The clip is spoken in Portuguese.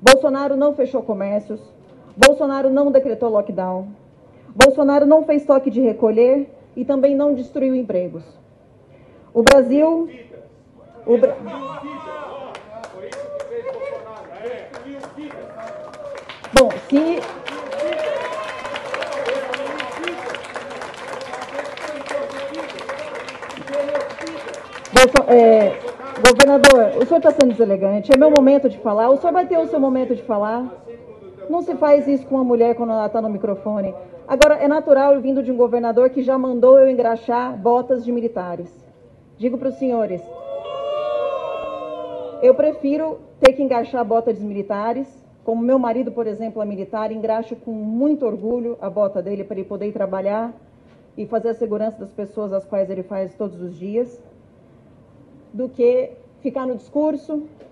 Bolsonaro não fechou comércios, Bolsonaro não decretou lockdown, Bolsonaro não fez toque de recolher e também não destruiu empregos. O Brasil... Bom, se... Governador, o senhor está sendo deselegante, é meu momento de falar, o senhor vai ter o seu momento de falar. Não se faz isso com uma mulher quando ela está no microfone. Agora, é natural vindo de um governador que já mandou eu engraxar botas de militares. Digo para os senhores, eu prefiro ter que engraxar botas de militares, como meu marido, por exemplo, é militar, engraxo com muito orgulho a bota dele para ele poder ir trabalhar e fazer a segurança das pessoas as quais ele faz todos os dias, do que ficar no discurso